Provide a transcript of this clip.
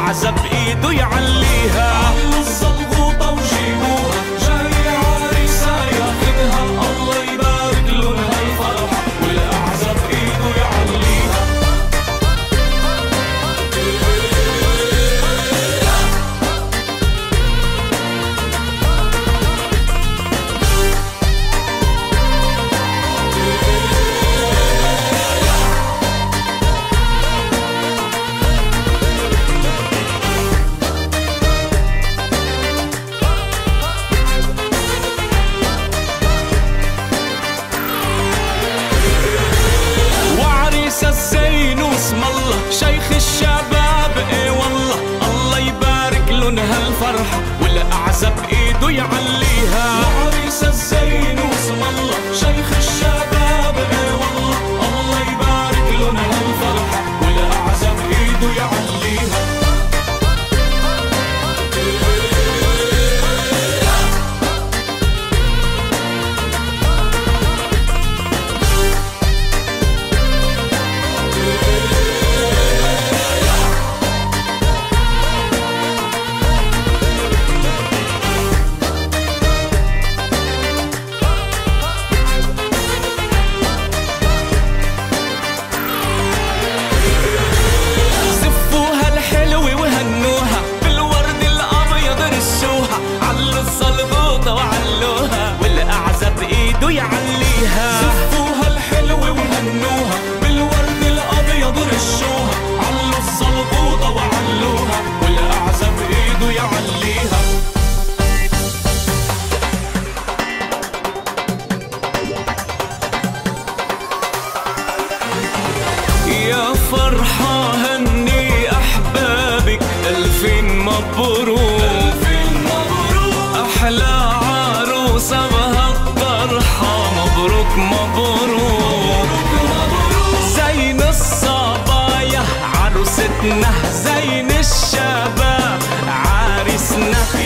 والأعزى بإيده يعليها. الزلغوطة وجيبوها جاي عريسة ياخدها، الله يبارك لونها الفرحة والأعزى بإيده يعليها. الزين واسم الله شيخ الشباب اي والله، الله يبارك لونها الفرحة والأعزى بإيده يعليها. وعريس الزين واسم الله شيخ الشباب اي والله، الله يبارك لونها الفرحة والأعزى بإيده يعليها. يعليها زفوها الحلوة وهنوها بالورد الأبيض رشوها، علوا الزلغوطة وعلوها والأعزى بإيده يعليها. يا فرحة هني أحبابك ألفين مبروك، ألفين مبروك أحلى عروسة بهالطرحة، مبروك مبروك مبروك. زين الصبايا عروستنا، زين الشباب عريسنا،